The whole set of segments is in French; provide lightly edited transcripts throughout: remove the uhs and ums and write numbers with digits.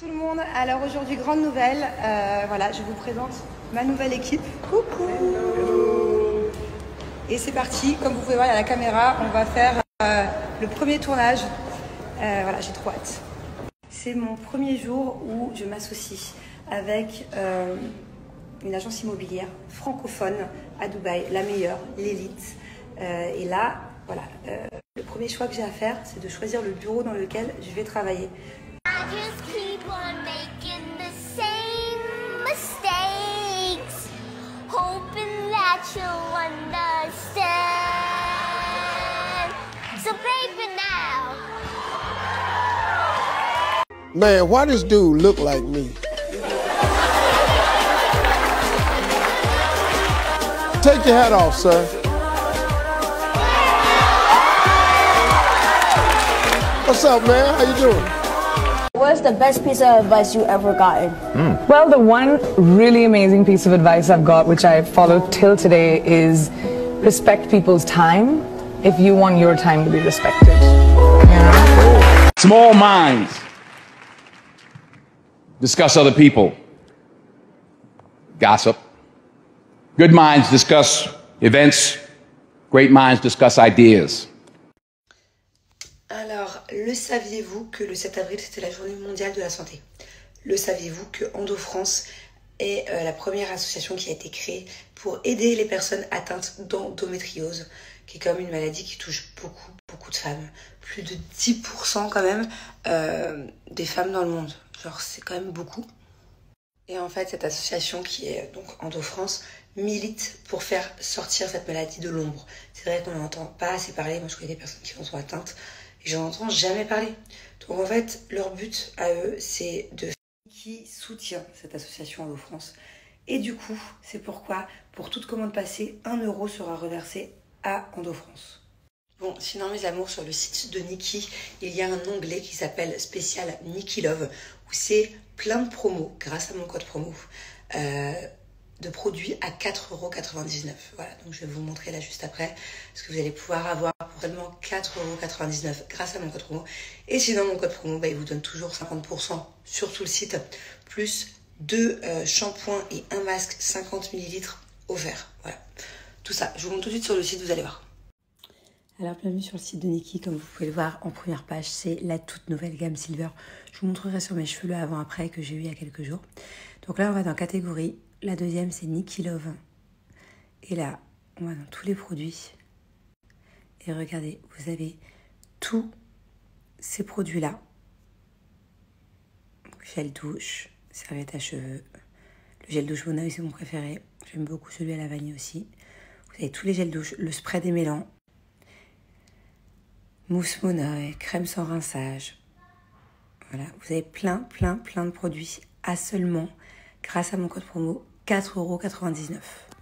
Tout le monde, alors aujourd'hui grande nouvelle, voilà, je vous présente ma nouvelle équipe. Coucou. Hello. Et c'est parti, comme vous pouvez voir, il y a la caméra, on va faire le premier tournage. Voilà, j'ai trop hâte. C'est mon premier jour où je m'associe avec une agence immobilière francophone à Dubaï, la meilleure, l'élite. Et là, voilà, le premier choix que j'ai à faire, c'est de choisir le bureau dans lequel je vais travailler. Man, why this dude look like me? Take your hat off, sir. What's up, man? How you doing? What's the best piece of advice you ever gotten? Well, the one really amazing piece of advice I've got, which I follow till today, is respect people's time if you want your time to be respected. Yeah. Small minds discuss other people, gossip. Good minds discuss events. Great minds discuss ideas. Alors, le saviez-vous que le 7 avril, c'était la journée mondiale de la santé? Le saviez-vous que EndoFrance est la première association qui a été créée pour aider les personnes atteintes d'endométriose, qui est comme une maladie qui touche beaucoup de femmes. Plus de 10% quand même des femmes dans le monde. Genre, c'est quand même beaucoup. Et en fait, cette association qui est donc EndoFrance milite pour faire sortir cette maladie de l'ombre. C'est vrai qu'on n'en entend pas assez parler. Moi, je connais des personnes qui en sont atteintes et j'en entends jamais parler. Donc en fait, leur but à eux, c'est de qui soutient cette association EndoFrance. Et du coup, c'est pourquoi, pour toute commande passée, 1 euro sera reversé à EndoFrance. Bon, sinon mes amours, sur le site de Nikki, il y a un onglet qui s'appelle spécial Nikki Love, où c'est plein de promos, grâce à mon code promo, de produits à 4,99 €. Voilà, donc je vais vous montrer là juste après, parce que vous allez pouvoir avoir pour seulement 4,99 € grâce à mon code promo. Et sinon, mon code promo, il vous donne toujours 50% sur tout le site, plus 2 shampoings et un masque 50 ml offerts. Voilà, tout ça, je vous montre tout de suite sur le site, vous allez voir. Alors bienvenue sur le site de Nikki, comme vous pouvez le voir en première page, c'est la toute nouvelle gamme Silver. Je vous montrerai sur mes cheveux le avant-après que j'ai eu il y a quelques jours. Donc là on va dans catégorie, la deuxième c'est Nikki Love. Et là on va dans tous les produits. Et regardez, vous avez tous ces produits-là. Gel douche, serviette à cheveux. Le gel douche Boneuil c'est mon préféré. J'aime beaucoup celui à la vanille aussi. Vous avez tous les gels douche, le spray démêlant. Mousse Moneuil, crème sans rinçage. Voilà, vous avez plein de produits à seulement, grâce à mon code promo, 4,99 €.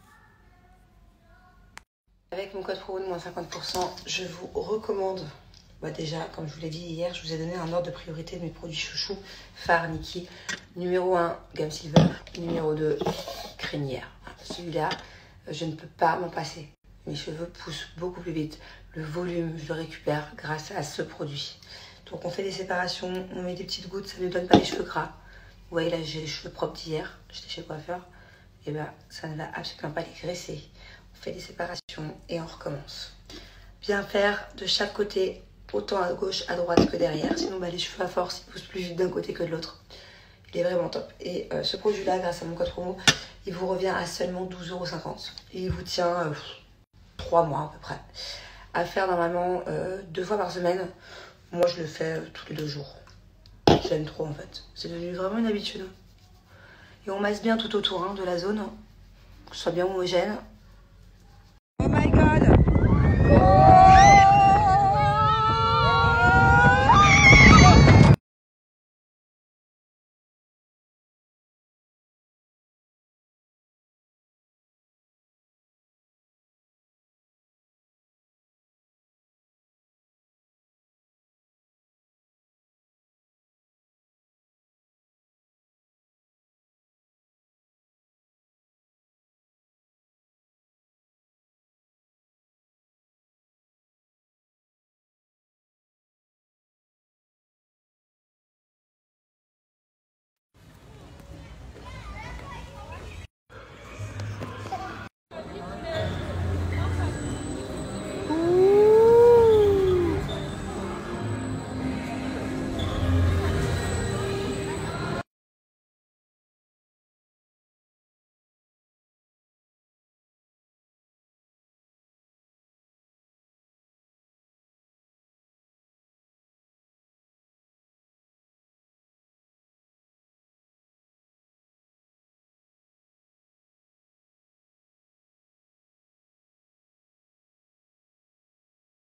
Avec mon code promo de moins 50%, je vous recommande, déjà, comme je vous l'ai dit hier, je vous ai donné un ordre de priorité de mes produits chouchous, phare Nikki. Numéro 1, gamme Silver. Numéro 2, crinière. Celui-là, je ne peux pas m'en passer. Mes cheveux poussent beaucoup plus vite. Le volume, je le récupère grâce à ce produit. Donc on fait des séparations, on met des petites gouttes, ça ne donne pas les cheveux gras. Vous voyez là, j'ai les cheveux propres d'hier, j'étais chez le coiffeur. Et ça ne va absolument pas les graisser. On fait des séparations et on recommence. Bien faire de chaque côté, autant à gauche, à droite que derrière. Sinon les cheveux à force, ils poussent plus vite d'un côté que de l'autre. Il est vraiment top. Et ce produit-là, grâce à mon code promo, il vous revient à seulement 12,50 €. Et il vous tient 3 mois à peu près. À faire normalement 2 fois par semaine. Moi je le fais tous les 2 jours. J'aime trop en fait. C'est devenu vraiment une habitude. Et on masse bien tout autour de la zone. Que ce soit bien homogène. Oh my god!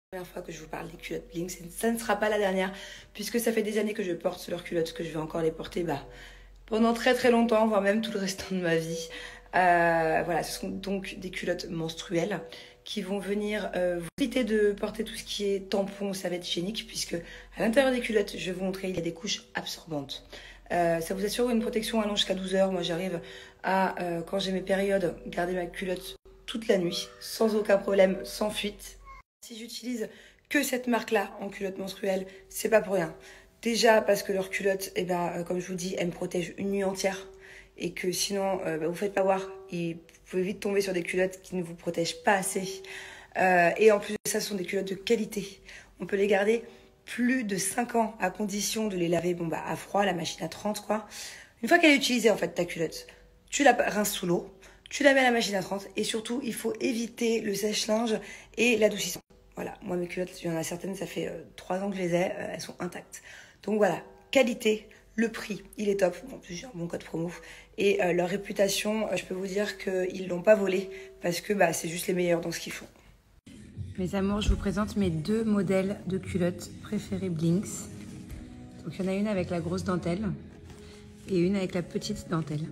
Première fois que je vous parle des culottes Blinks, ça ne sera pas la dernière puisque ça fait des années que je porte leurs culottes, que je vais encore les porter pendant très très longtemps, voire même tout le restant de ma vie. Voilà, ce sont donc des culottes menstruelles qui vont venir vous éviter de porter tout ce qui est tampon, serviette hygiénique, puisque à l'intérieur des culottes, je vais vous montrer, il y a des couches absorbantes. Ça vous assure une protection allant jusqu'à 12 heures. Moi, j'arrive à, quand j'ai mes périodes, garder ma culotte toute la nuit, sans aucun problème, sans fuite. Si j'utilise que cette marque-là en culotte menstruelle, c'est pas pour rien. Déjà parce que leurs culottes, comme je vous dis, elles me protègent une nuit entière. Et que sinon, vous faites pas voir. Et vous pouvez vite tomber sur des culottes qui ne vous protègent pas assez. Et en plus de ça, ce sont des culottes de qualité. On peut les garder plus de 5 ans à condition de les laver à froid, la machine à 30 quoi. Une fois qu'elle est utilisée en fait ta culotte, tu la rinces sous l'eau, tu la mets à la machine à 30 et surtout il faut éviter le sèche-linge et l'adoucissant. Voilà, moi mes culottes, il y en a certaines, ça fait 3 ans que je les ai, elles sont intactes. Donc voilà, qualité, le prix, il est top. En plus j'ai un bon code promo et leur réputation, je peux vous dire qu'ils l'ont pas volé parce que c'est juste les meilleurs dans ce qu'ils font. Mes amours, je vous présente mes 2 modèles de culottes préférées Blinks. Donc il y en a une avec la grosse dentelle et une avec la petite dentelle.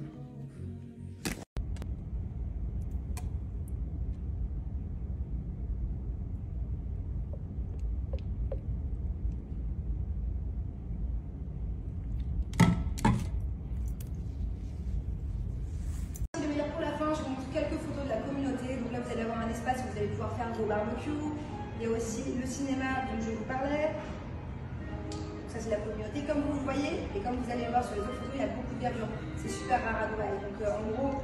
Pour la fin, je vous montre quelques photos de la communauté. Donc là, vous allez avoir un espace où vous allez pouvoir faire vos barbecues. Il y a aussi le cinéma dont je vous parlais. Ça, c'est la communauté. Comme vous le voyez, et comme vous allez voir sur les autres photos, il y a beaucoup de gabiots. C'est super rare à Dubaï. Donc en gros,